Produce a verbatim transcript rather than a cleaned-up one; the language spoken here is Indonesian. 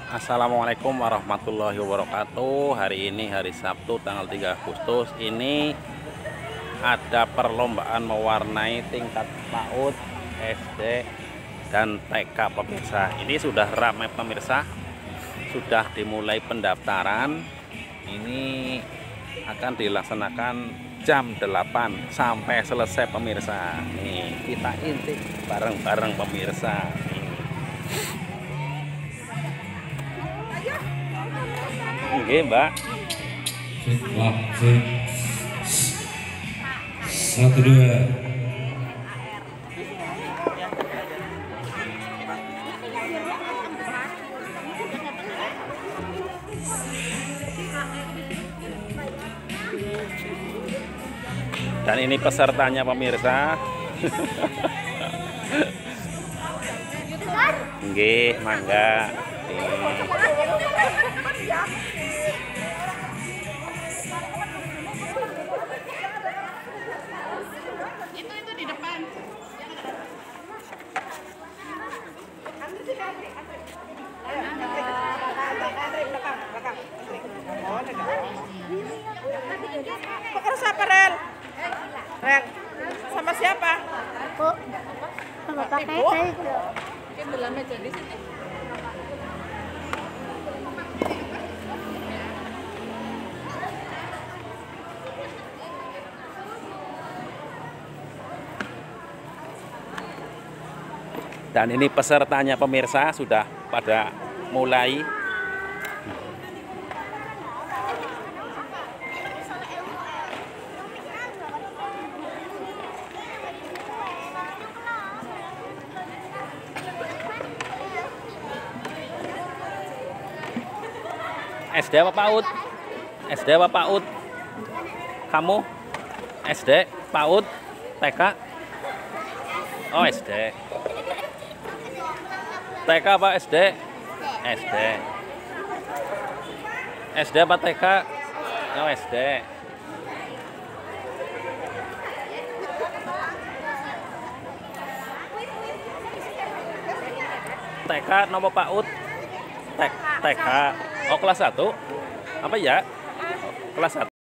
Assalamualaikum warahmatullahi wabarakatuh. Hari ini hari Sabtu tanggal tiga Agustus. Ini ada perlombaan mewarnai tingkat PAUD, S D, dan T K pemirsa. Ini sudah ramai pemirsa. Sudah dimulai pendaftaran. Ini akan dilaksanakan jam delapan sampai selesai pemirsa. Nih, kita intip bareng-bareng pemirsa. Oke, Mbak. Satu dua. Dan ini pesertanya pemirsa. Nggih, mangga. Itu itu di depan. Pekerja siapa, Rel? Rel, sama siapa? Bu, sama pakai Ibu? saya itu. Mungkin dalam meja di sini. Dan ini pesertanya pemirsa sudah pada mulai. S D apa PAUD? S D apa PAUD? Kamu? S D, PAUD, T K? Oh, S D. T K apa S D? S D. S D apa T K? Oh, S D. T K nomor PAUD? T K. Oh, kelas satu? Apa ya? Oh, kelas satu.